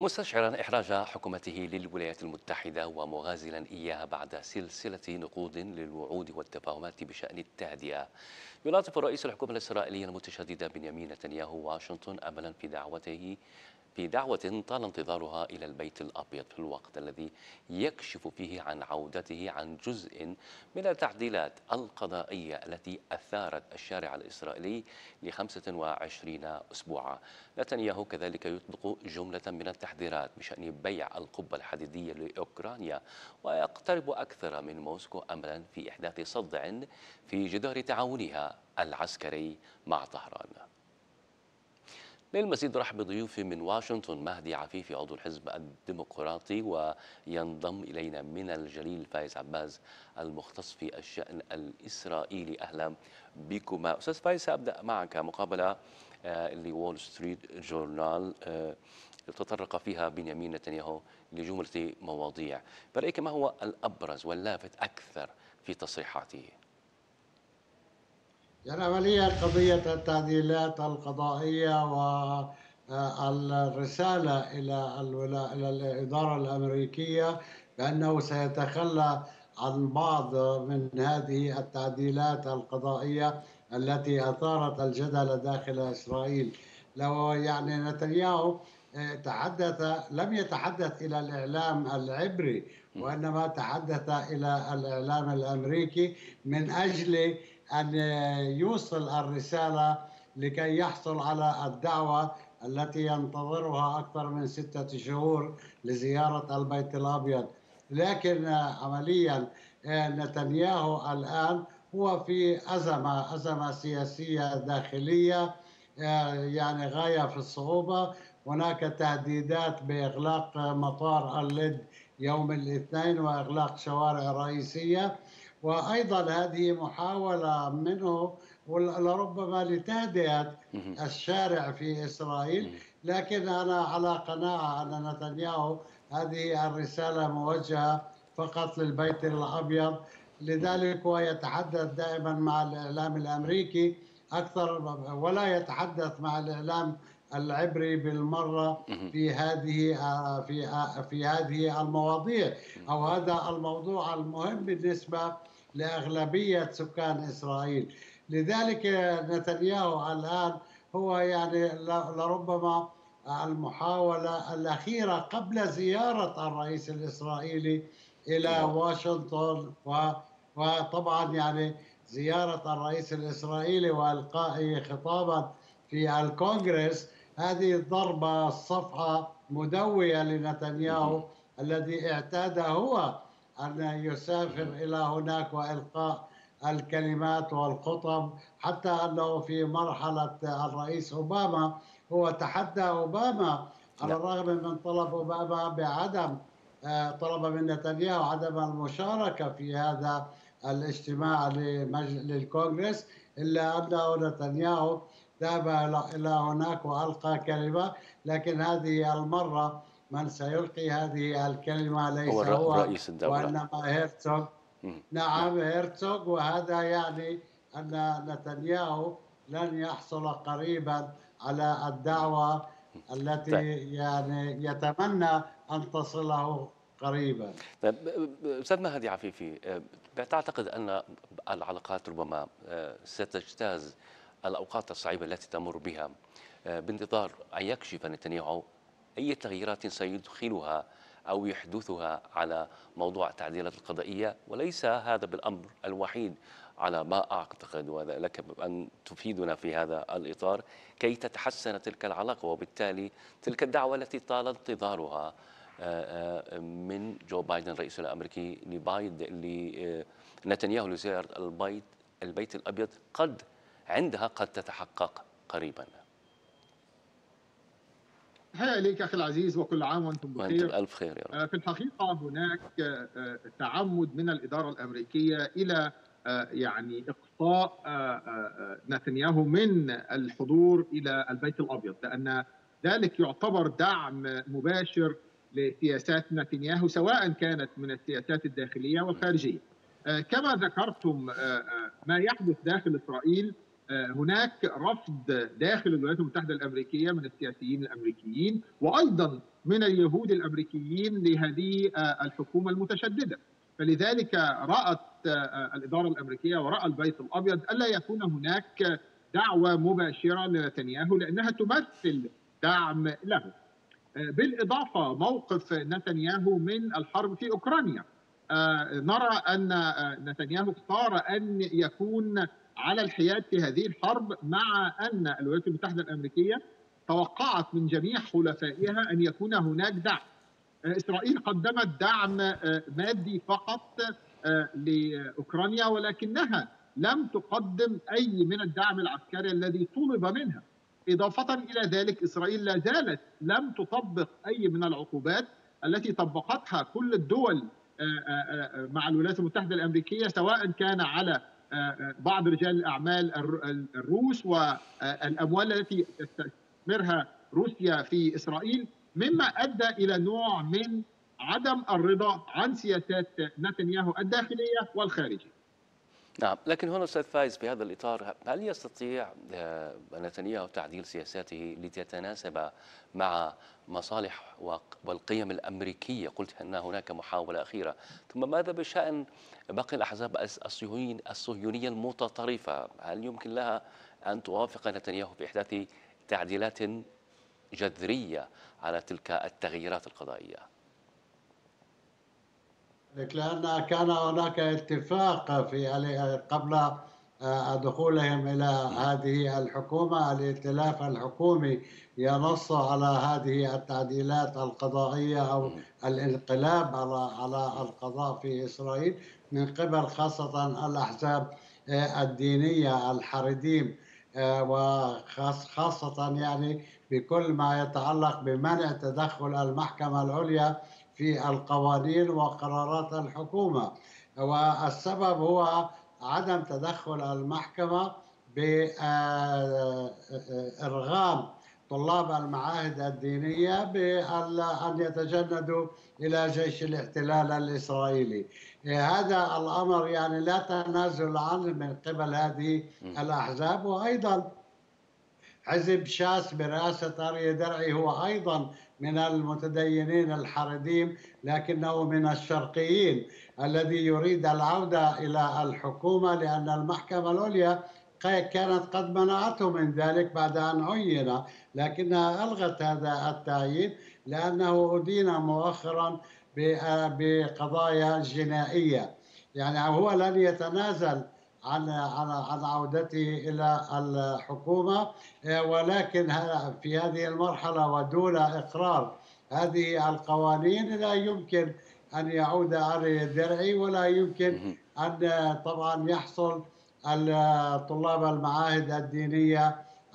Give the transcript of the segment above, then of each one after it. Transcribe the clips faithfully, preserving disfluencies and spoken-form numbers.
مستشعرا إحراج حكومته للولايات المتحدة ومغازلا إياها بعد سلسلة نقوض للوعود والتفاهمات بشأن التهدئة. يلاطف رئيس الحكومة الإسرائيلية المتشدد بنيامين نتنياهو واشنطن أملا في دعوته في دعوة طال انتظارها إلى البيت الأبيض في الوقت الذي يكشف فيه عن عودته عن جزء من التعديلات القضائية التي أثارت الشارع الإسرائيلي لخمسة وعشرين أسبوعا. نتنياهو كذلك يطلق جملة من التحذيرات بشأن بيع القبة الحديدية لأوكرانيا، ويقترب أكثر من موسكو أملا في إحداث صدع في جدار تعاونها العسكري مع طهران. للمزيد رحب بضيوفي من واشنطن مهدي عفيفي عضو الحزب الديمقراطي، وينضم إلينا من الجليل فايز عباس المختص في الشأن الإسرائيلي. أهلا بكما. أستاذ فايز، سأبدأ معك مقابلة لوول ستريت جورنال تطرق فيها بنيامين نتنياهو لجملة مواضيع. برأيك ما هو الأبرز واللافت أكثر في تصريحاته؟ يعني عمليا قضية التعديلات القضائية والرسالة إلى إلى الإدارة الأمريكية بأنه سيتخلى عن بعض من هذه التعديلات القضائية التي أثارت الجدل داخل إسرائيل. لو يعني نتنياهو تحدث لم يتحدث إلى الإعلام العبري، وإنما تحدث إلى الإعلام الأمريكي من أجل أن يوصل الرسالة لكي يحصل على الدعوة التي ينتظرها أكثر من ستة شهور لزيارة البيت الأبيض. لكن عمليا نتنياهو الآن هو في أزمة أزمة سياسية داخلية يعني غاية في الصعوبة. هناك تهديدات بإغلاق مطار اللد يوم الاثنين وإغلاق شوارع رئيسية، وأيضا هذه محاولة منه لربما لتهدئة الشارع في إسرائيل. لكن أنا على قناعة أن نتنياهو هذه الرسالة موجهة فقط للبيت الأبيض، لذلك هو يتحدث دائما مع الإعلام الأمريكي أكثر ولا يتحدث مع الإعلام العبري بالمرة في هذه في في هذه المواضيع أو هذا الموضوع المهم بالنسبة لأغلبية سكان إسرائيل. لذلك نتنياهو الآن هو يعني لربما المحاولة الأخيرة قبل زيارة الرئيس الإسرائيلي إلى واشنطن، وطبعا يعني زيارة الرئيس الإسرائيلي وإلقائه خطابا في الكونغرس. هذه ضربة صفحة مدوية لنتنياهو الذي اعتاد هو أن يسافر إلى هناك وإلقاء الكلمات والخطب، حتى أنه في مرحلة الرئيس أوباما هو تحدى أوباما على الرغم من طلب أوباما بعدم طلب من نتنياهو عدم المشاركة في هذا الاجتماع للكونغرس، إلا أنه نتنياهو ذهب إلى هناك وألقى كلمة. لكن هذه المرة من سيلقي هذه الكلمة ليس هو, هو رئيس الدولة، وإنما هيرتوغ. نعم هيرتوغ. وهذا يعني أن نتنياهو لن يحصل قريبا على الدعوة التي يعني يتمنى أن تصله قريبا. طيب أستاذ مهدي عفيفي، تعتقد أن العلاقات ربما ستجتاز الأوقات الصعبة التي تمر بها بانتظار أن يكشف نتنياهو أي تغييرات سيدخلها أو يحدثها على موضوع التعديلات القضائية، وليس هذا بالأمر الوحيد على ما أعتقد، ولك أن تفيدنا في هذا الإطار كي تتحسن تلك العلاقة وبالتالي تلك الدعوة التي طال انتظارها من جو بايدن الرئيس الأمريكي لبايد لنتنياهو لزيارة البيت البيت الأبيض قد عندها قد تتحقق قريبا. تحية إليك أخي العزيز وكل عام وأنتم بخير. وأنتم ألف خير يا رب. في الحقيقة هناك تعمد من الإدارة الأمريكية إلى يعني إقصاء نتنياهو من الحضور إلى البيت الأبيض، لأن ذلك يعتبر دعم مباشر لسياسات نتنياهو سواء كانت من السياسات الداخلية والخارجية. كما ذكرتم ما يحدث داخل إسرائيل هناك رفض داخل الولايات المتحدة الأمريكية من السياسيين الأمريكيين وأيضا من اليهود الأمريكيين لهذه الحكومة المتشددة. فلذلك رأت الإدارة الأمريكية ورأى البيت الأبيض ألا يكون هناك دعوة مباشرة لنتنياهو لأنها تمثل دعم له. بالإضافة موقف نتنياهو من الحرب في أوكرانيا، نرى أن نتنياهو اختار أن يكون على الحياد في هذه الحرب، مع أن الولايات المتحدة الأمريكية توقعت من جميع حلفائها أن يكون هناك دعم. إسرائيل قدمت دعم مادي فقط لأوكرانيا، ولكنها لم تقدم أي من الدعم العسكري الذي طلب منها. إضافة إلى ذلك إسرائيل لا زالت لم تطبق أي من العقوبات التي طبقتها كل الدول مع الولايات المتحدة الأمريكية، سواء كان على بعض رجال الأعمال الروس والأموال التي تستثمرها روسيا في إسرائيل، مما أدى إلى نوع من عدم الرضا عن سياسات نتنياهو الداخلية والخارجية. نعم، لكن هنا أستاذ فايز في هذا الإطار، هل يستطيع نتنياهو تعديل سياساته لتتناسب مع مصالح والقيم الأمريكية؟ قلت أن هناك محاولة أخيرة، ثم ماذا بشأن باقي الأحزاب الصهيونية المتطرفة؟ هل يمكن لها أن توافق نتنياهو في إحداث تعديلات جذرية على تلك التغييرات القضائية؟ لأن كان هناك اتفاق في قبل دخولهم إلى هذه الحكومة، الائتلاف الحكومي ينص على هذه التعديلات القضائية أو الانقلاب على على القضاء في إسرائيل من قبل خاصة الأحزاب الدينية الحريديم، وخاصة يعني بكل ما يتعلق بمنع تدخل المحكمة العليا في القوانين وقرارات الحكومة. والسبب هو عدم تدخل المحكمة بإرغام طلاب المعاهد الدينية بأن يتجندوا إلى جيش الاحتلال الإسرائيلي. هذا الأمر يعني لا تنازل عنه من قبل هذه الأحزاب. وأيضا حزب شاس برئاسة أريا درعي هو أيضا من المتدينين الحريديم، لكنه من الشرقيين، الذي يريد العودة إلى الحكومة لأن المحكمة العليا كانت قد منعته من ذلك بعد أن عين، لكنها ألغت هذا التعيين لأنه أدين مؤخرا بقضايا جنائية. يعني هو لن يتنازل عن عن عن عودته إلى الحكومة، ولكن في هذه المرحلة ودون إقرار هذه القوانين لا يمكن أن يعود أريا درعي، ولا يمكن أن طبعا يحصل طلاب المعاهد الدينية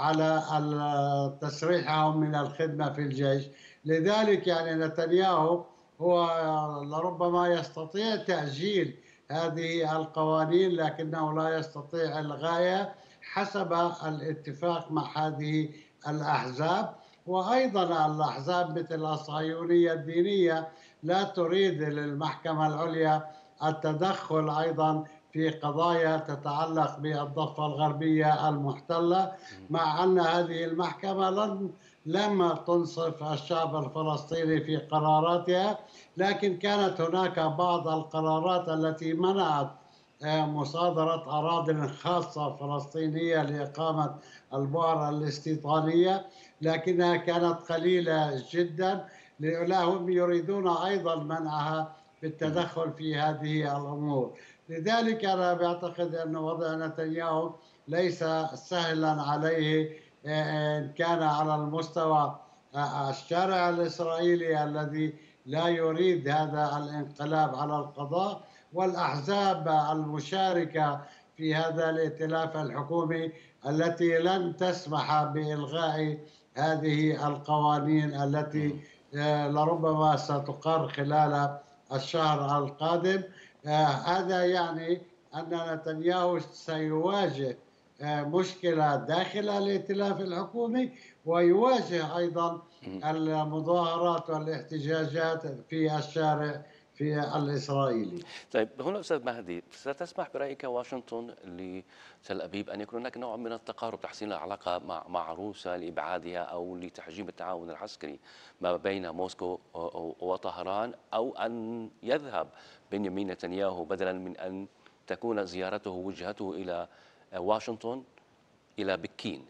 على تسريحهم من الخدمة في الجيش. لذلك يعني نتنياهو هو لربما يستطيع تأجيل هذه القوانين، لكنه لا يستطيع إلغائها حسب الاتفاق مع هذه الأحزاب. وأيضا الأحزاب مثل الصهيونية الدينية لا تريد للمحكمة العليا التدخل أيضا في قضايا تتعلق بالضفة الغربية المحتلة، مع أن هذه المحكمة لم لم تنصف الشعب الفلسطيني في قراراتها، لكن كانت هناك بعض القرارات التي منعت مصادرة أراضٍ خاصة فلسطينية لإقامة البؤر الاستيطانية، لكنها كانت قليلة جدا، لأنهم يريدون أيضا منعها بالتدخل في هذه الأمور. لذلك أنا بعتقد أن وضع نتنياهو ليس سهلا عليه، إن كان على المستوى الشارع الإسرائيلي الذي لا يريد هذا الانقلاب على القضاء، والأحزاب المشاركة في هذا الائتلاف الحكومي التي لن تسمح بإلغاء هذه القوانين التي لربما ستقر خلال الشهر القادم. هذا يعني أن نتنياهو سيواجه مشكلة داخل الائتلاف الحكومي، ويواجه أيضا المظاهرات والاحتجاجات في الشارع في الإسرائيلي. طيب هنا أستاذ مهدي، ستسمح برأيك واشنطن لتل أبيب أن يكون هناك نوع من التقارب تحسين العلاقة مع مع روسيا لإبعادها أو لتحجيم التعاون العسكري ما بين موسكو وطهران، أو أن يذهب بنيامين نتنياهو بدلا من أن تكون زيارته وجهته إلى واشنطن إلى بكين؟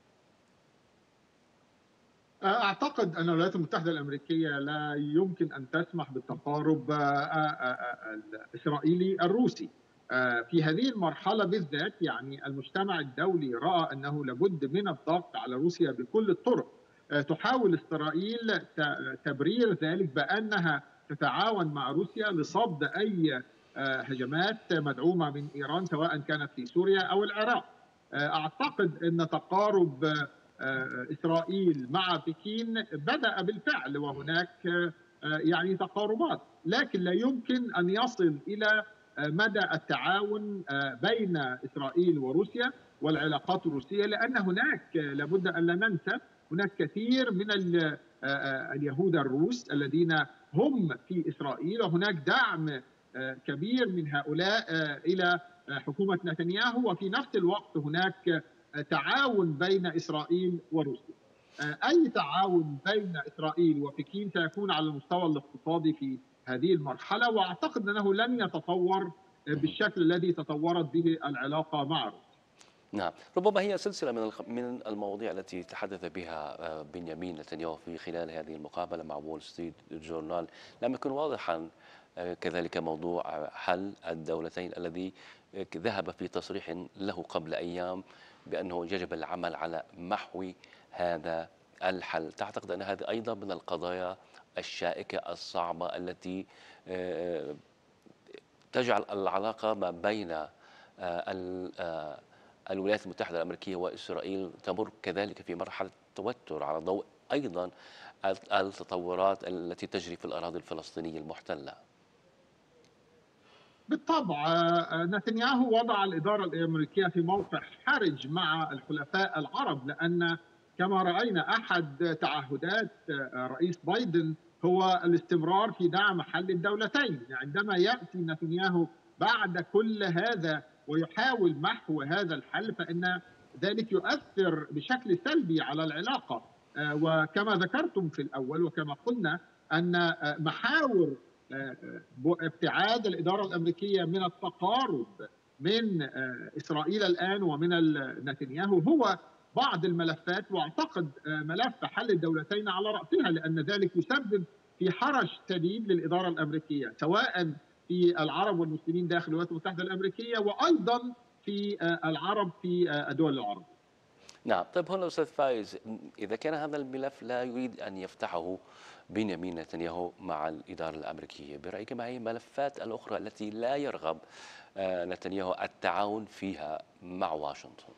أعتقد أن الولايات المتحدة الأمريكية لا يمكن أن تسمح بالتقارب الإسرائيلي الروسي في هذه المرحلة بالذات. يعني المجتمع الدولي رأى أنه لابد من الضغط على روسيا بكل الطرق. تحاول إسرائيل تبرير ذلك بأنها تتعاون مع روسيا لصد أي هجمات مدعومة من إيران سواء كانت في سوريا أو العراق. أعتقد أن تقارب إسرائيل مع بكين بدأ بالفعل، وهناك يعني تقاربات، لكن لا يمكن أن يصل إلى مدى التعاون بين إسرائيل وروسيا والعلاقات الروسية، لأن هناك لابد أن لا ننسى هناك كثير من اليهود الروس الذين هم في إسرائيل، وهناك دعم كبير من هؤلاء إلى حكومة نتنياهو، وفي نفس الوقت هناك تعاون بين إسرائيل وروسيا. أي تعاون بين إسرائيل وبكين سيكون على المستوى الاقتصادي في هذه المرحلة، وأعتقد أنه لن يتطور بالشكل الذي تطورت به العلاقة مع روسيا. نعم، ربما هي سلسلة من من المواضيع التي تحدث بها بنيامين نتنياهو في خلال هذه المقابلة مع وول ستريت جورنال. لم يكن واضحا كذلك موضوع حل الدولتين الذي ذهب في تصريح له قبل أيام بأنه يجب العمل على محو هذا الحل. تعتقد أن هذه أيضا من القضايا الشائكة الصعبة التي تجعل العلاقة ما بين الولايات المتحدة الأمريكية وإسرائيل تمر كذلك في مرحلة توتر على ضوء أيضا التطورات التي تجري في الأراضي الفلسطينية المحتلة؟ بالطبع نتنياهو وضع الإدارة الأمريكية في موقع حرج مع الحلفاء العرب، لأن كما رأينا أحد تعهدات رئيس بايدن هو الاستمرار في دعم حل الدولتين. عندما يأتي نتنياهو بعد كل هذا ويحاول محو هذا الحل فإن ذلك يؤثر بشكل سلبي على العلاقة. وكما ذكرتم في الأول وكما قلنا أن محاور ابتعاد الإدارة الأمريكية من التقارب من إسرائيل الآن ومن نتنياهو هو بعض الملفات، واعتقد ملف حل الدولتين على رأسها، لأن ذلك يسبب في حرج شديد للإدارة الأمريكية سواء في العرب والمسلمين داخل الولايات المتحدة الأمريكية وأيضا في العرب في الدول العربية. نعم، طيب هنا أستاذ فايز، إذا كان هذا الملف لا يريد أن يفتحه بنيامين نتنياهو مع الإدارة الأمريكية، برأيك ما هي الملفات الأخرى التي لا يرغب نتنياهو التعاون فيها مع واشنطن؟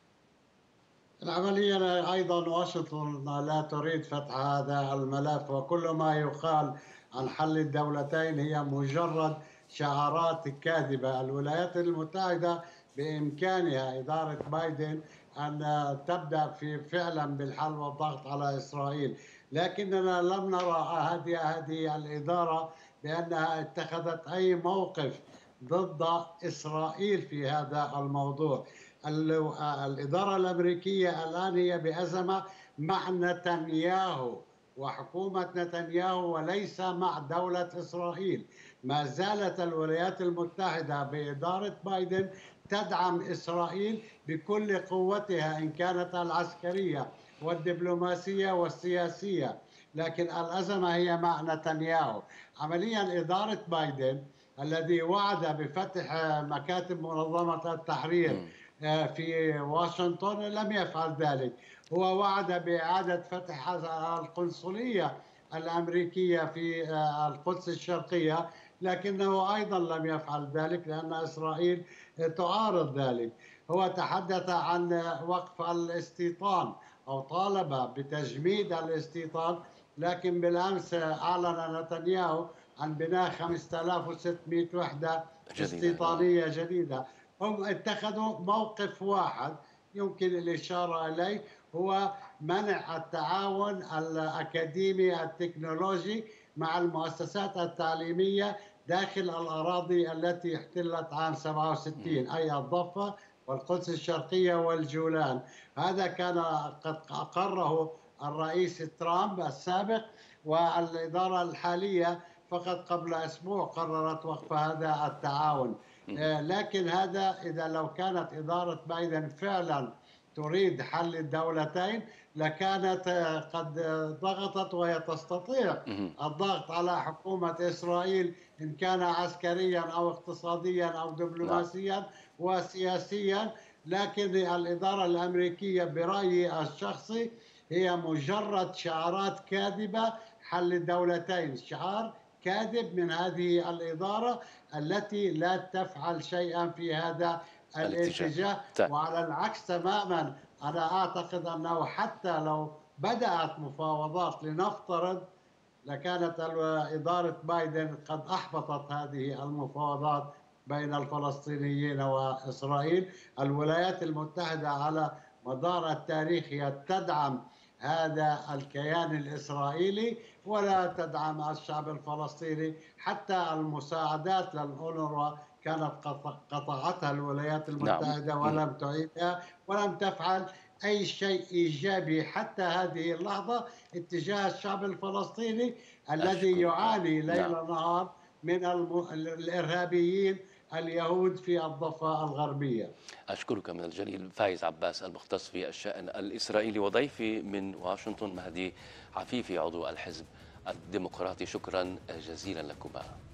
العملية أيضا واشنطن لا تريد فتح هذا الملف، وكل ما يقال عن حل الدولتين هي مجرد شعارات كاذبة. الولايات المتحدة بإمكانها إدارة بايدن أن تبدأ في فعلا بالحل والضغط على إسرائيل، لكننا لم نرى هذه هذه الإدارة بأنها اتخذت أي موقف ضد إسرائيل في هذا الموضوع. الإدارة الأمريكية الآن هي بأزمة مع نتنياهو وحكومة نتنياهو وليس مع دولة إسرائيل. ما زالت الولايات المتحدة بإدارة بايدن تدعم إسرائيل بكل قوتها إن كانت العسكرية والدبلوماسية والسياسية، لكن الأزمة هي مع نتنياهو. عمليا إدارة بايدن الذي وعد بفتح مكاتب منظمة التحرير في واشنطن لم يفعل ذلك. هو وعد بإعادة فتح القنصلية الأمريكية في القدس الشرقية، لكنه أيضا لم يفعل ذلك لأن إسرائيل تعارض ذلك. هو تحدث عن وقف الاستيطان أو طالب بتجميد الاستيطان، لكن بالأمس أعلن نتنياهو عن بناء خمسة آلاف وستمئة وحدة استيطانية جديدة. هم اتخذوا موقف واحد يمكن الإشارة إليه، هو منع التعاون الأكاديمي التكنولوجي مع المؤسسات التعليمية داخل الأراضي التي احتلت عام سبعة وستين، أي الضفة والقدس الشرقية والجولان. هذا كان قد أقره الرئيس ترامب السابق، والإدارة الحالية فقط قبل أسبوع قررت وقف هذا التعاون. لكن هذا إذا لو كانت إدارة بايدن فعلا تريد حل الدولتين لكانت قد ضغطت، وهي تستطيع الضغط على حكومة إسرائيل إن كان عسكريا أو اقتصاديا أو دبلوماسيا وسياسيا. لكن الإدارة الأمريكية برأيي الشخصي هي مجرد شعارات كاذبة حل الدولتين، شعار كاذب من هذه الإدارة التي لا تفعل شيئا في هذا الاتجاه. وعلى العكس تماما، أنا أعتقد أنه حتى لو بدأت مفاوضات لنفترض، لكانت إدارة بايدن قد أحبطت هذه المفاوضات بين الفلسطينيين وإسرائيل. الولايات المتحدة على مدار التاريخ هي تدعم هذا الكيان الإسرائيلي ولا تدعم الشعب الفلسطيني. حتى المساعدات للأونروا كانت قطعتها الولايات المتحدة ولم تعيدها، ولم تفعل أي شيء إيجابي حتى هذه اللحظة اتجاه الشعب الفلسطيني الذي يعاني ليل نهار من الإرهابيين اليهود في الضفة الغربية. أشكرك من الجليل فايز عباس المختص في الشأن الإسرائيلي، وضيفي من واشنطن مهدي عفيفي عضو الحزب الديمقراطي. شكرا جزيلا لكما.